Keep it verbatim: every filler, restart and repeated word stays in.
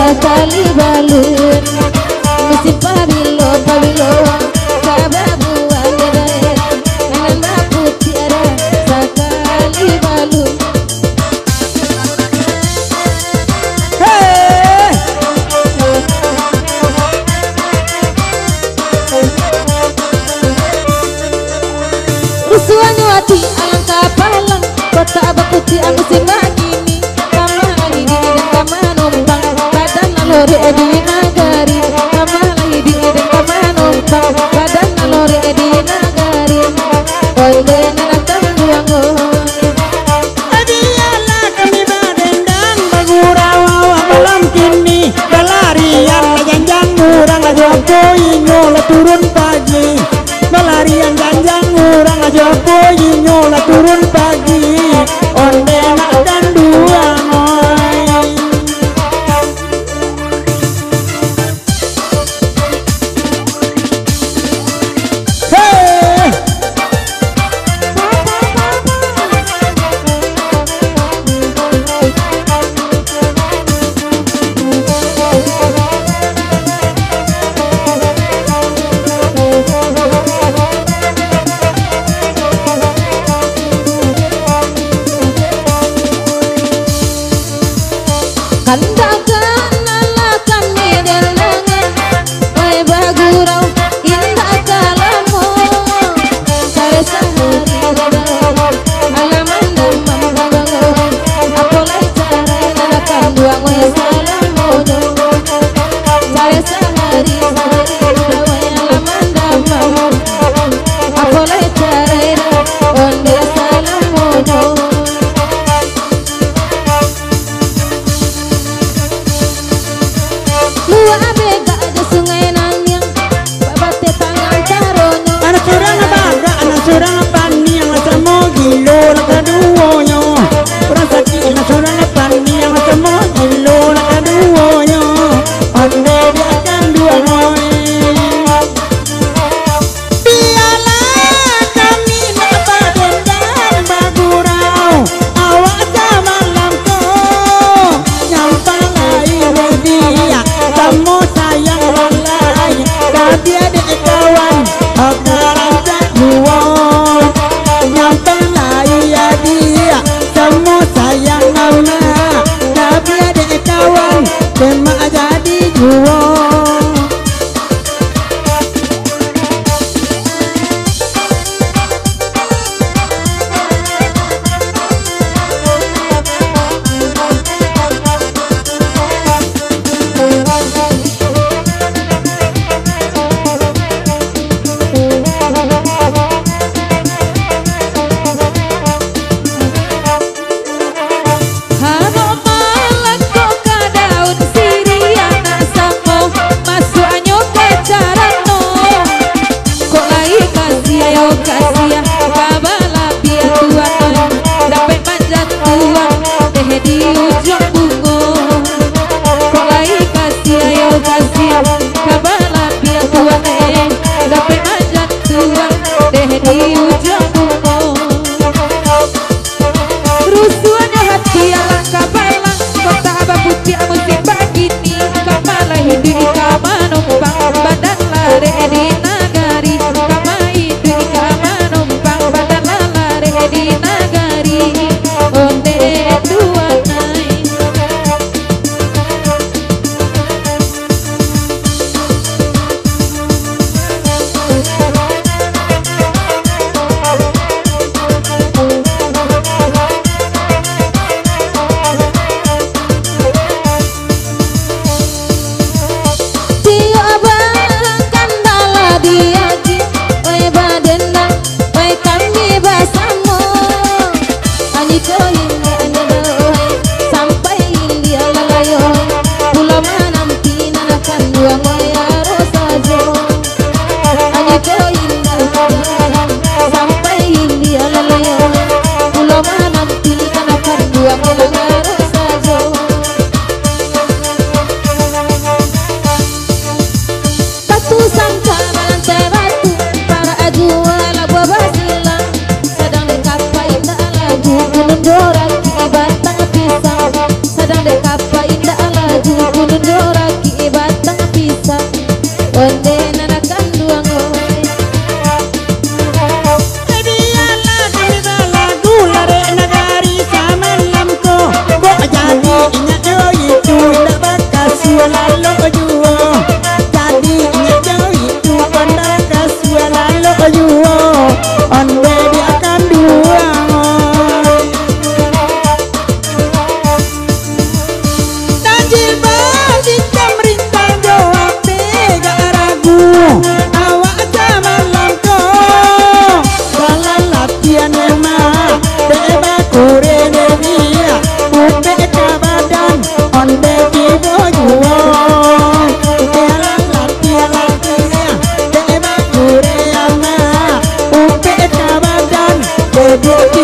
sakali balun musim pabilo pabilo kababu ande bae anan putih sakali balun. Hey! Rusuhannya hati alangkah palang kota abah putih anu simagini kama lagi di dan kama numpang badan nalori di nagari kama lagi di dan kama numpang badan nalori di nagari onde nanatang duangon Adiyalah kami badendang bagurawa malam kini balarian janjang murang aja nyola turun pagi balarian janjang murang aja nyola turun pagi onde nak dan dua ngoy. Hey! kandakan nalakan medelangan wae bagurau indah kalamu sare sahari alaman damam bango apolai cara nalakan duang wae salamu sare sahari wae alaman damam apolai cara onde salamu. bukti